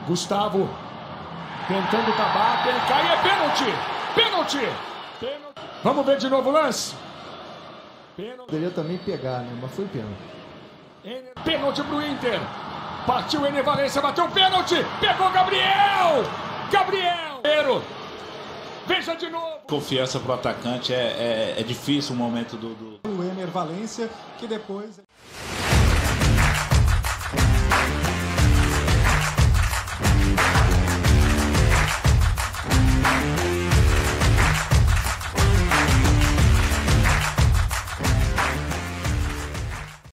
Gustavo tentando tabar, cai, é pênalti! Vamos ver de novo o lance. Poderia também pegar, né? Mas foi pênalti. Pênalti pro Inter. Partiu Ener Valencia, bateu o pênalti. Pegou Gabriel! Veja de novo. Confiança pro atacante é difícil o momento do O Ener Valencia, que depois...